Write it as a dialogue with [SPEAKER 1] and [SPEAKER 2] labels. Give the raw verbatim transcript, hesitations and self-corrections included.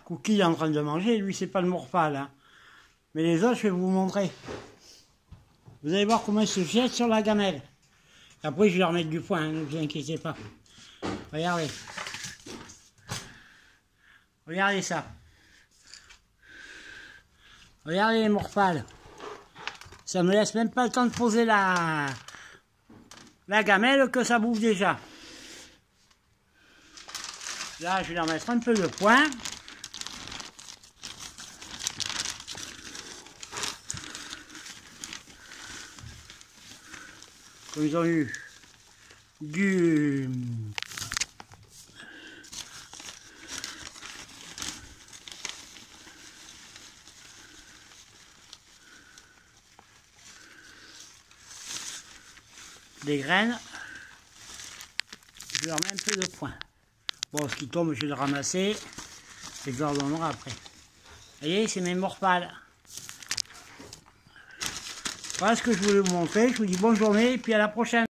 [SPEAKER 1] Cookie est en train de manger, lui c'est pas le morpal. Hein. Mais les autres, je vais vous montrer. Vous allez voir comment ils se jettent sur la gamelle. Après, je vais leur mettre du poing, hein, ne vous inquiétez pas. Regardez. Regardez ça. Regardez les morpales. Ça me laisse même pas le temps de poser la, la gamelle que ça bouffe déjà. Là, je vais leur mettre un peu de poing. Comme ils ont eu du... des graines, je leur mets un peu de poing. Bon, ce qui tombe, je vais le ramasser et je leur donnerai après. Vous voyez, c'est mes morpales. Voilà ce que je voulais vous montrer. Je vous dis bonne journée et puis à la prochaine.